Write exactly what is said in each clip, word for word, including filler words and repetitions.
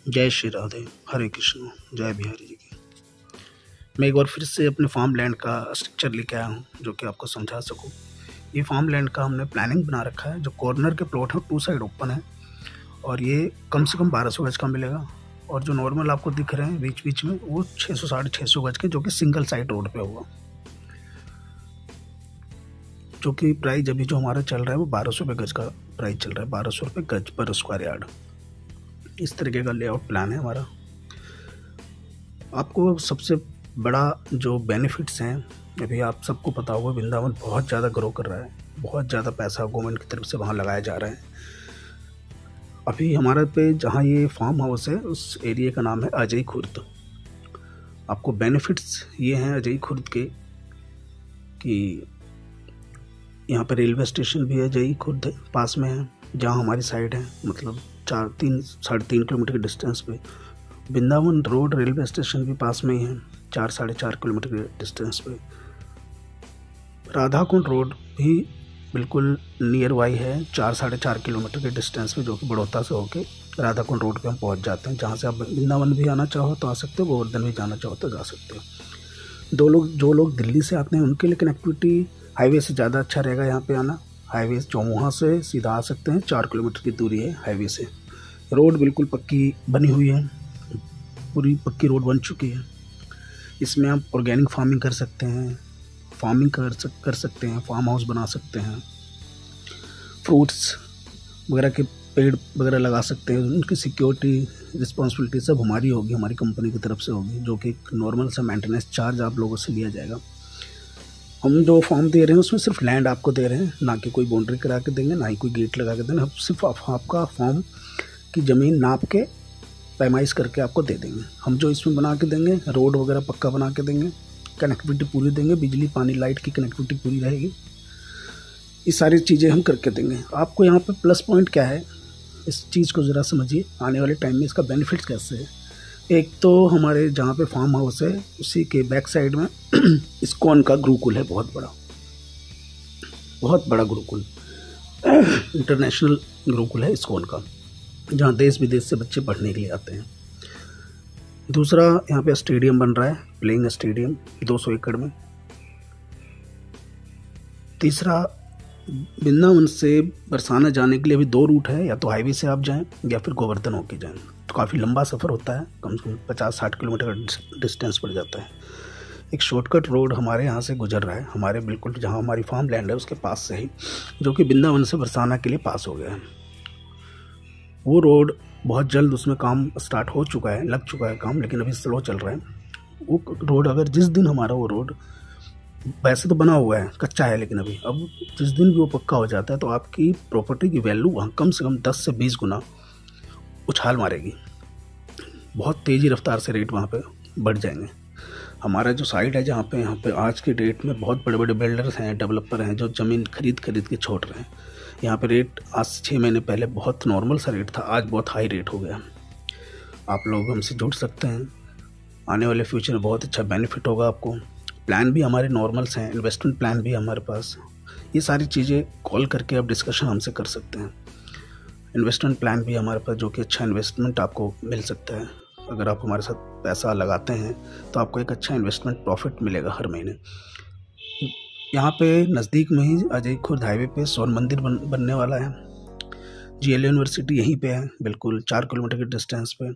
जय श्री राधे, हरे कृष्ण, जय बिहारी जी की। मैं एक बार फिर से अपने फार्म लैंड का स्ट्रक्चर लेके आया हूँ जो कि आपको समझा सकूँ। ये फार्म लैंड का हमने प्लानिंग बना रखा है। जो कॉर्नर के प्लॉट है टू साइड ओपन है और ये कम से कम बारह सौ गज का मिलेगा। और जो नॉर्मल आपको दिख रहे हैं बीच बीच में वो छः सौ साढ़े छः सौ गज के, जो कि सिंगल साइड रोड पे होगा। जो कि प्राइस अभी जो हमारा चल रहा है वो बारह सौ रुपये गज का प्राइस चल रहा है, बारह सौ रुपये गज पर स्क्वायर यार्ड। इस तरीके का लेआउट प्लान है हमारा। आपको सबसे बड़ा जो बेनिफिट्स हैं, अभी आप सबको पता होगा वृंदावन बहुत ज़्यादा ग्रो कर रहा है, बहुत ज़्यादा पैसा गवर्नमेंट की तरफ से वहाँ लगाया जा रहा है। अभी हमारे पे जहाँ ये फार्म हाउस है उस एरिया का नाम है अजय खुर्द। आपको बेनिफिट्स ये हैं अजय खुर्द के कि यहाँ पर रेलवे स्टेशन भी है, अजय खुर्द पास में है जहाँ हमारी साइड है, मतलब चार तीन साढ़े तीन किलोमीटर के डिस्टेंस पे। वृंदावन रोड रेलवे स्टेशन भी पास में ही है, चार साढ़े चार किलोमीटर के डिस्टेंस पे। राधा कुंड रोड भी बिल्कुल नियर बाई है, चार साढ़े चार किलोमीटर के डिस्टेंस पे, जो कि बड़ौदा से होके राधा कुंड रोड पे हम पहुंच जाते हैं। जहाँ से आप वृंदावन भी आना चाहो तो आ सकते हो, गोवर्धन भी जाना चाहो तो जा सकते हो। दो लोग जो लोग दिल्ली से आते हैं उनके लिए कनेक्टिविटी हाईवे से ज़्यादा अच्छा रहेगा यहाँ पे आना। हाईवे जो वहाँ से सीधा आ सकते हैं, चार किलोमीटर की दूरी है हाईवे से। रोड बिल्कुल पक्की बनी हुई है, पूरी पक्की रोड बन चुकी है। इसमें आप ऑर्गेनिक फार्मिंग कर सकते हैं, फार्मिंग कर सक कर सकते हैं, फार्म हाउस बना सकते हैं, फ्रूट्स वगैरह के पेड़ वगैरह लगा सकते हैं। उनकी सिक्योरिटी रिस्पॉन्सिबिलिटी सब हमारी होगी, हमारी कंपनी की तरफ से होगी, जो कि एक नॉर्मल सा मेंटेनेंस चार्ज आप लोगों से लिया जाएगा। हम जो फॉर्म दे रहे हैं उसमें सिर्फ लैंड आपको दे रहे हैं, ना कि कोई बाउंड्री करा के देंगे, ना ही कोई गेट लगा के देंगे। हम सिर्फ आप, आपका फॉर्म की ज़मीन नाप के पैमाइश करके आपको दे देंगे। हम जो इसमें बना के देंगे, रोड वगैरह पक्का बना के देंगे, कनेक्टिविटी पूरी देंगे, बिजली पानी लाइट की कनेक्टिविटी पूरी रहेगी। ये सारी चीज़ें हम करके देंगे आपको। यहाँ पे प्लस पॉइंट क्या है, इस चीज़ को ज़रा समझिए। आने वाले टाइम में इसका बेनिफिट्स कैसे है। एक तो हमारे जहाँ पे फार्म हाउस है उसी के बैक साइड में इस्कॉन का गुरुकुल है, बहुत बड़ा बहुत बड़ा गुरुकुल, इंटरनेशनल गुरुकुल है इस्कॉन का, जहाँ देश विदेश से बच्चे पढ़ने के लिए आते हैं। दूसरा, यहाँ पे स्टेडियम बन रहा है, प्लेइंग स्टेडियम दो सौ एकड़ में। तीसरा, वृंदावन से बरसाना जाने के लिए अभी दो रूट है, या तो हाईवे से आप जाएं या फिर गोवर्धन होके जाएं। तो काफ़ी लंबा सफ़र होता है, कम से कम पचास साठ किलोमीटर का डिस्टेंस पड़ जाता है। एक शॉर्टकट रोड हमारे यहाँ से गुजर रहा है, हमारे बिल्कुल जहाँ हमारी फार्म लैंड है उसके पास से ही, जो कि वृंदावन से बरसाना के लिए पास हो गया है। वो रोड बहुत जल्द उसमें काम स्टार्ट हो चुका है, लग चुका है काम, लेकिन अभी स्लो चल रहा है। वो रोड अगर जिस दिन हमारा वो रोड वैसे तो बना हुआ है, कच्चा है, लेकिन अभी अब जिस दिन भी वो पक्का हो जाता है तो आपकी प्रॉपर्टी की वैल्यू वहाँ कम से कम दस से बीस गुना उछाल मारेगी। बहुत तेज़ी रफ्तार से रेट वहाँ पे बढ़ जाएंगे। हमारा जो साइट है जहाँ पे यहाँ पे आज के डेट में बहुत बड़े बड़े बिल्डर्स हैं, डेवलपर हैं, जो ज़मीन खरीद खरीद के छोड़ रहे हैं। यहाँ पे रेट आज से छः महीने पहले बहुत नॉर्मल सा रेट था, आज बहुत हाई रेट हो गया। आप लोग हमसे जुड़ सकते हैं, आने वाले फ्यूचर में बहुत अच्छा बेनिफिट होगा आपको। प्लान भी हमारे नॉर्मल्स हैं, इन्वेस्टमेंट प्लान भी हमारे पास। ये सारी चीज़ें कॉल करके आप डिस्कशन हमसे कर सकते हैं। इन्वेस्टमेंट प्लान भी हमारे पास, जो कि अच्छा इन्वेस्टमेंट आपको मिल सकता है। अगर आप हमारे साथ पैसा लगाते हैं तो आपको एक अच्छा इन्वेस्टमेंट प्रॉफिट मिलेगा हर महीने। यहाँ पे नज़दीक में ही अजय खुर्द हाईवे पे स्वर्ण मंदिर बन, बनने वाला है। जी एल यूनिवर्सिटी यहीं पे है, बिल्कुल चार किलोमीटर के डिस्टेंस पे।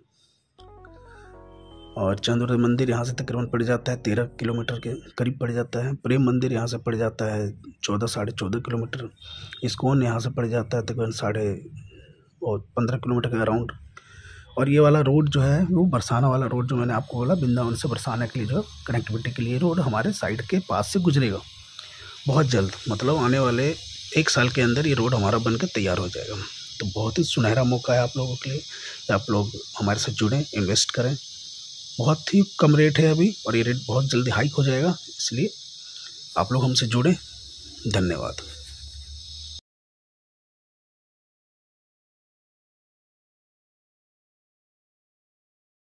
और चंद्र मंदिर यहाँ से तकरीबन पड़ जाता है तेरह किलोमीटर के करीब पड़ जाता है। प्रेम मंदिर यहाँ से पड़ जाता है चौदह साढ़े चौदह किलोमीटर। इस्कॉन यहाँ से पड़ जाता है तकरीबन साढ़े और पंद्रह किलोमीटर के अराउंड। और ये वाला रोड जो है वो बरसाना वाला रोड, जो मैंने आपको बोला वृंदावन से बरसाना के लिए जो कनेक्टिविटी के लिए रोड हमारे साइड के पास से गुजरेगा बहुत जल्द। मतलब आने वाले एक साल के अंदर ये रोड हमारा बनकर तैयार हो जाएगा। तो बहुत ही सुनहरा मौका है आप लोगों के लिए कि आप लोग हमारे साथ जुड़ें, इन्वेस्ट करें। बहुत ही कम रेट है अभी और ये रेट बहुत जल्दी हाइक हो जाएगा, इसलिए आप लोग हमसे जुड़ें। धन्यवाद।